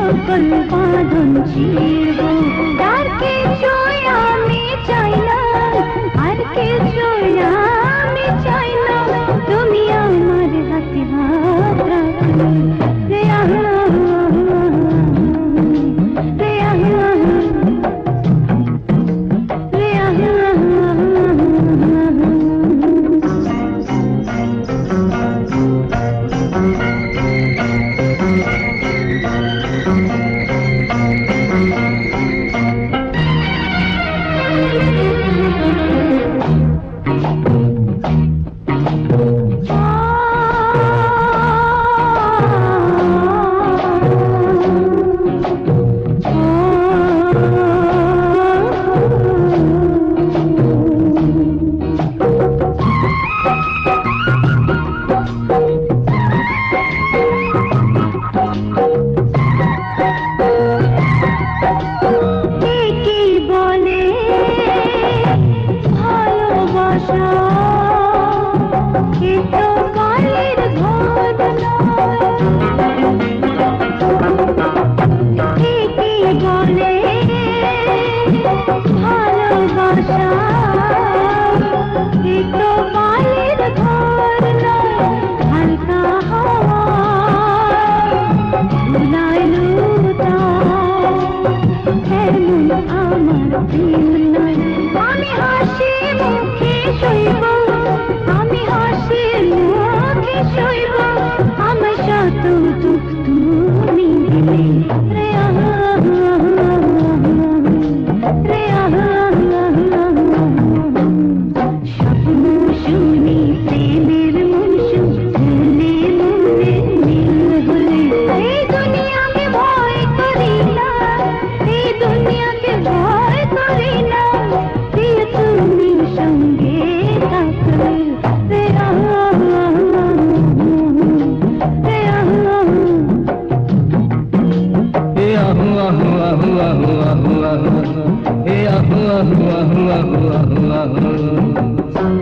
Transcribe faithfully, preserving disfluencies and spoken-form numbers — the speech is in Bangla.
সকল বাঁধন ছিঁড়ব। আর কিছুই আমি চাই না, আর কিছুই আমি চাই না, তুমি আমার হাতে হাত রাখো রে আল্লাহ, রে আল্লাহ, রে আল্লাহ। আমি হাসি মুখে শৈব, আমি হাসি মুখে শৈব, আমার শত দুঃখ তুমি দিলে রে আল্লাহ, রে আল্লাহ। স্বপ্ন শুনি প্রেমের মনসুম ফুলে মনে মিল হলে, এই দুনিয়াকে ভয় করি না, এই দুনিয়াকে ভয় করি না, প্রিয় তুমি সঙ্গে থাকলে রে আল্লাহ, রে আল্লাহ। হে আহু আহু আহু আহু আহু আহু, হে আহু আহু আহু আহু আহু আহু।